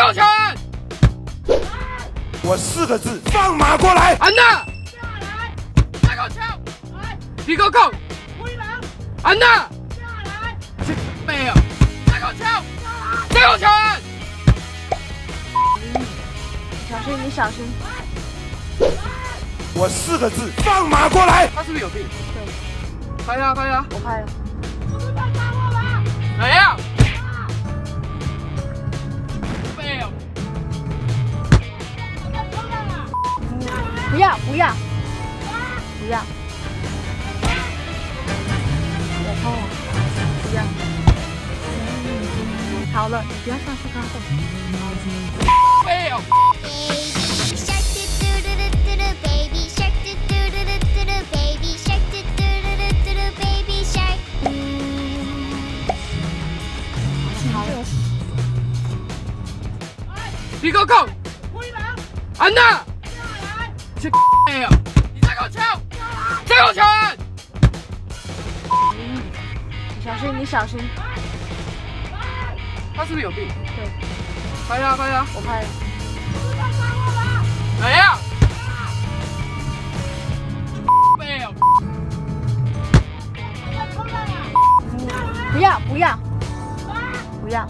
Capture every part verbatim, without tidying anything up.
我拳！ 我四个字：放马过来！ 安娜，下来！再给我敲！来，皮哥扣！回来！安娜，下来！去没有？再给我敲！再给我拳！ 小心，你小心！ 我四个字：放马过来！ 他是不是有病？ 对， 拍呀拍呀！ 我拍了。 没有。没有。 不要不要不要！我碰了，不要。好了，你不要上去刚动。 没有。皮哥扣！回来！安娜，下来！去没有？你再给我敲！再给我拳！ 你小心，你小心！ 他是不是有病？ 对， 拍呀拍呀！ 我拍了。 没有。没有。 不要不要不要！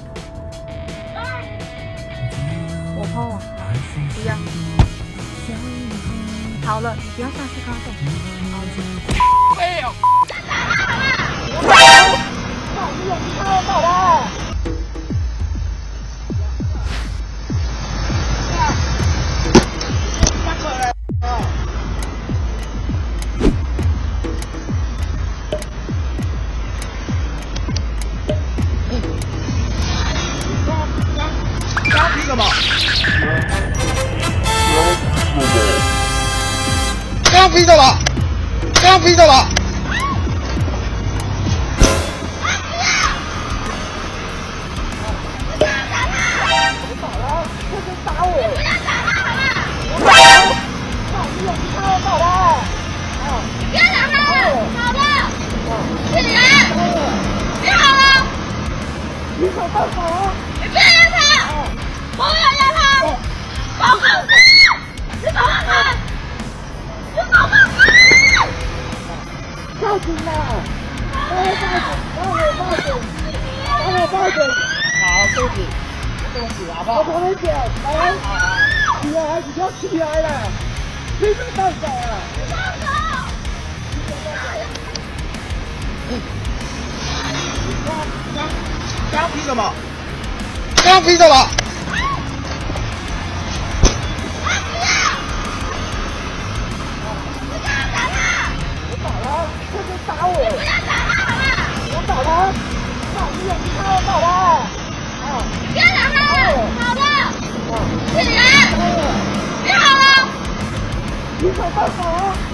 我碰了，不要。好了，你不要上去刚动。 没有。 刚皮的吧？刚皮的吧？刚皮的吧？报警了！帮我报警！帮我报警！帮我报警！好，对不起，对不起，好不好？我同你讲，来，起来，你要起来了，别再放手了！放手！刚刚皮什么？刚皮什么？打我！你不要打他好了！我打他！打你眼睛看得到吧？啊！你不要打他了！好的！起来！你好了！你手放手！